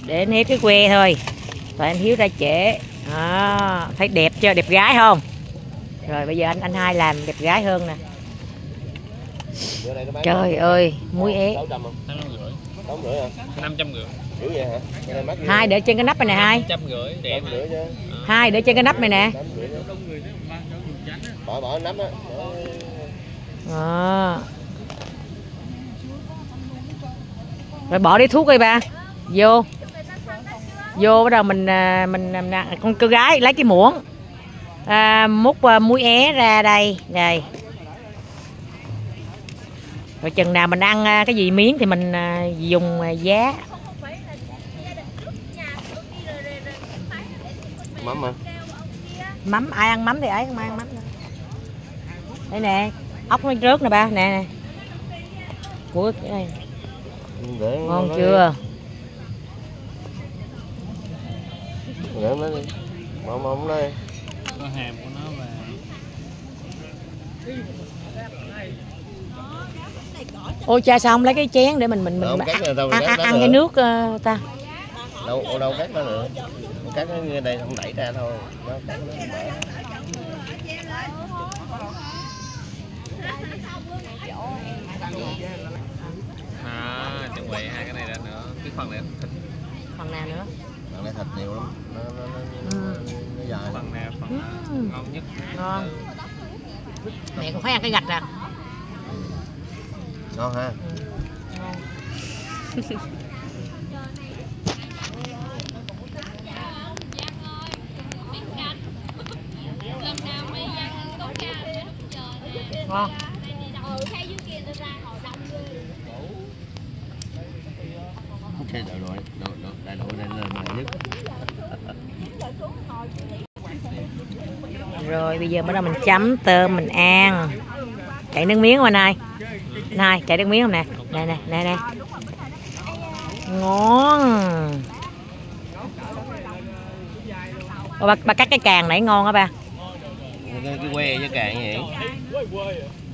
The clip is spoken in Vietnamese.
để nếp cái que thôi. Rồi anh Hiếu ra trễ. Đó, thấy đẹp chưa, đẹp gái không? Rồi bây giờ anh hai làm đẹp gái hơn nè. Trời ơi, muối é. 550. Hai để trên cái nắp này nè, hai. 550 đẹp. Hai để trên cái nắp này nè. Bỏ nắp á. Đó. Rồi bỏ đi thuốc đi ba. Vô. Vô bắt đầu mình con cô gái lấy cái muỗng. Múc muối é ra đây, đây. Rồi chừng nào mình ăn cái gì miếng thì mình dùng giá. Mắm hả? Mắm, ai ăn mắm thì ấy, không ai ăn mắm nữa. Đây nè, ốc nó rớt nè ba, nè nè. Của cái này. Ngon chưa? Để nó đi. Mỏng đây. Có hàm của nó và Ôi cha, sao không lấy cái chén để mình ăn cái nước ta. Đâu cắt nó nữa. Cắt nó như đây không đẩy ra thôi. Nó cắt nó mở. chuẩn bị hai cái này ra nữa. Cái phần này thịt. Phần nào nữa? Phần này thịt nhiều lắm. Nó dài. Phần này phần ngon nhất. Ngon. Mẹ còn phải ăn cái gạch nè. Ngon ha. Ngon. Ngon. Cái đại đội này là mày nhất. Rồi bây giờ bắt đầu mình chấm tôm mình ăn. Chạy nước miếng qua này. Này, chạy nước miếng không nè. Nè nè, nè nè. Ngon. Bà cắt cái càng nãy ngon hả ba? Cái que với càng vậy.